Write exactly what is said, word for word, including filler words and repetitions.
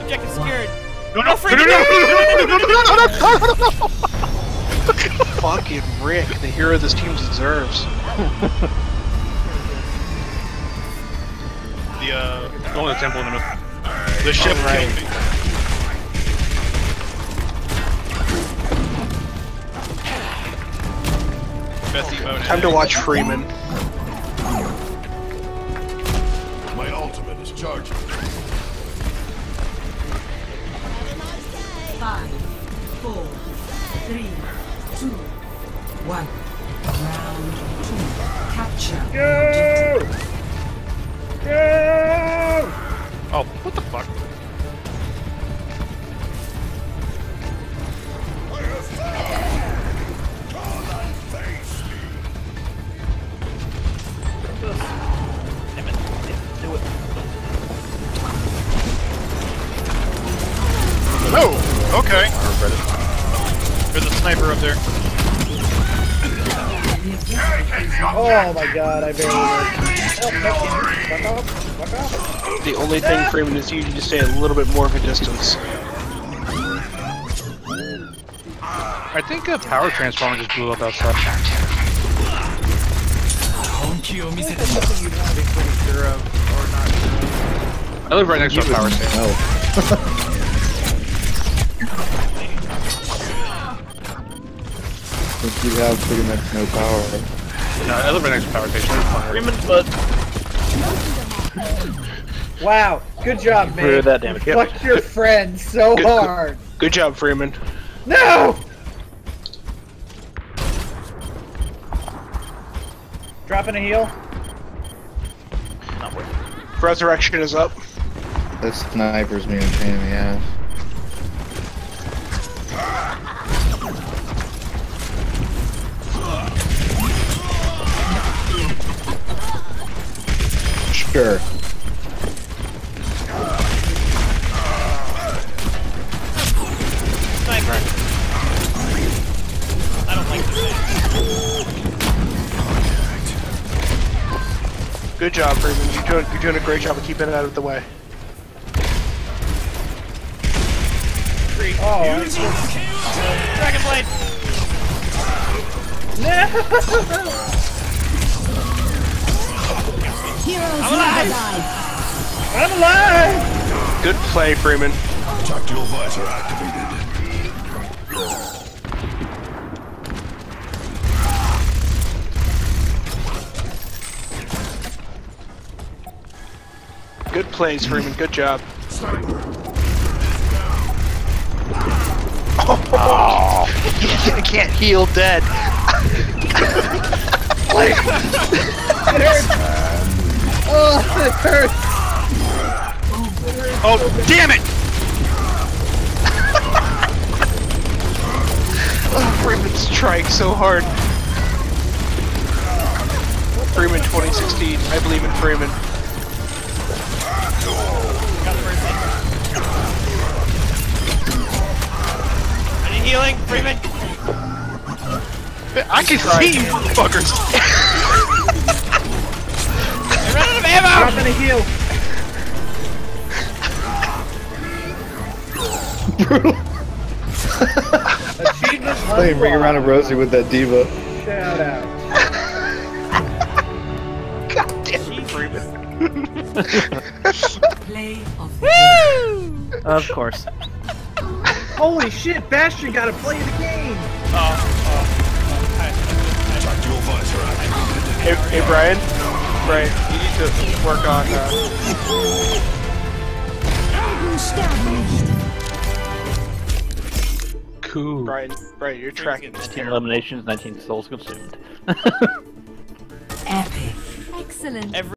objective secured. No, no, Oh, no, no, no, no, no, no, no, no, no, no. Fucking Rick, the hero this team deserves. The, uh, going to the temple in the middle. The ship All right. killed me. Best emote. Time to watch Freeman. My ultimate is charging. Five, four, three, two, one. Round two. Capture. Go! Go! Oh, what the fuck? Oh, okay. There's a sniper up there. Oh my god, I barely missed. Oh, no, fuck off, fuck off. The only thing Freeman is you need to stay a little bit more of a distance. I think a power transformer just blew up outside. I live right next to a power station. No. Since you have pretty much no power. No, I live right next to a power station. Freeman's butt. Wow, good job, man. Through that damage. You fucked your friend so Good- hard. Good job, Freeman. No! Dropping a heal. Not worth Resurrection is up. That sniper's being a pain in the ass. Sure. Sniper. I don't like this. Good job, Freeman. You're doing, you're doing a great job of keeping it out of the way. Three. Oh, Dragon Blade. Heroes I'm alive. never die. I'm alive! Good play, Freeman. Tactical visor activated. Good plays, Freeman. Good job. Oh, you can't heal dead. It hurts! Oh, it hurts! Oh, damn it! Oh, Freeman strikes so hard. Freeman twenty sixteen. I believe in Freeman. Got the first hit. I need healing, Freeman. I can see you, fuckers! I ran out of ammo! Dropping a heal. Achievement Hey, bring around a Rosie with that diva. Shout out. God damn it, Freeman. Play of the Woo! Of course. Holy shit, Bastion gotta play the game! Oh, oh. Tactical visor activated. Hey, hey, Brian. Brian, you need to work on. Uh, Cool. Brian, Brian, you're tracking this ten terrible. eliminations, nineteen souls consumed. epic. Excellent. Every